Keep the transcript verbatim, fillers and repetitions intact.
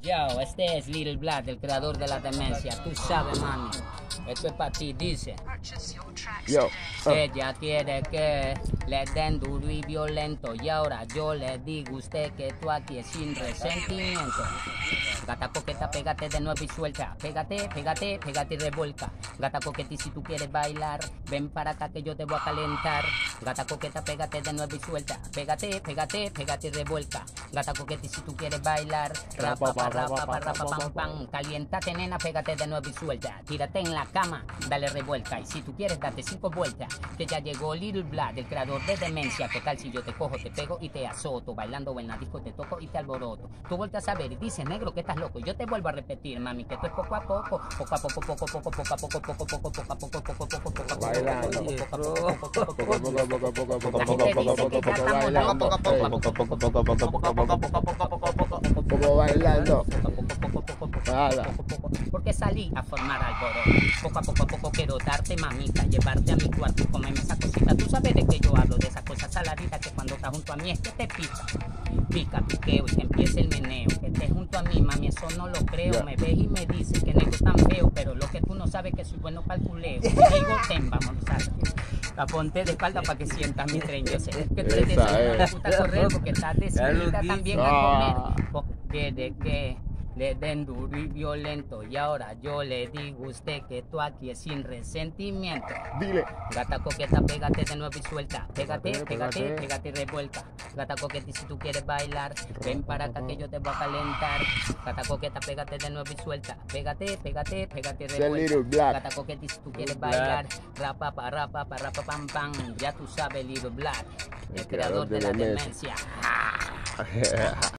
Yo, este es Little Black, el creador de la demencia. Tú sabes, mami. Esto es para ti, dice. Yo. Uh. Ella quiere que le den duro y violento. Y ahora yo le digo a usted que tú aquí es sin resentimiento. Gata coqueta, pégate de nuevo y suelta. Pégate, pégate, pégate y revuelca. Gata coqueta, y si tú quieres bailar, ven para acá que yo te voy a calentar. Gata coqueta, pégate de nuevo y suelta. Pégate, pégate, pégate y revuelca. Gata coqueta, y si tú quieres bailar, rapa, pa, rapa, pa, rapa, pam, pam. Calientate, nena, pégate de nuevo y suelta. Tírate en la cama, dale revuelca. Y si tú quieres, date cinco vueltas. Que ya llegó Little Black, el creador de demencia. Total, si yo te cojo, te pego y te azoto. Bailando en la disco te toco y te alboroto. Tú volteas a ver y dices, negro, que estás loco. Yo te vuelvo a repetir, mami, que esto es poco a poco. Poco a poco, poco, poco, poco a poco, poco, poco, poco a poco, poco, poco, poco a poco. Bailando. Poco a poco, poco a poco, poco a poco. Poco, poco, poco, poco, La poco, gente poco, dice poco, que poco, ya estamos bailando. locos. Poco, poco, poco, poco, poco, poco bailando. Nada. Porque salí a formar alboroto. Poco a poco a poco quiero darte, mamita, llevarte a mi cuarto y comerme esa cosita. Tú sabes de qué yo hablo, de esa cosa saladita que cuando estás junto a mí es que te pica. Pica, piqueo y que empiece el meneo. Que estés junto a mí, mami, eso no lo creo. Yeah. Me ves y me dices que negro tan feo, pero lo que tú no sabes es que soy bueno para el culeo. Te digo, ten, vamos, ¿sabes? La ponte de espalda para que sientas mi tren. Yo sé que tú eres de Esa esa, no le es. gusta correr porque estás decidida también a Ah. comer. Porque de que le den duro y violento. Y ahora yo le digo a usted que tú aquí es sin resentimiento. Dile. Gata coqueta, pégate de nuevo y suelta. Pégate, Pégate, pégate, pégate. pégate y revuelca. Gata coqueta, y si tú quieres bailar, ven para acá que yo te voy a calentar. Gata coqueta, pégate de nuevo y suelta. Pégate, pégate, pégate y The revuelca. Little Black. Gata coqueta, y si tú quieres Little bailar, rapa, pa, rapa, pa, rapa, pam, pam. Ya tú sabes, Little Black, el, El creador de la demencia. demencia.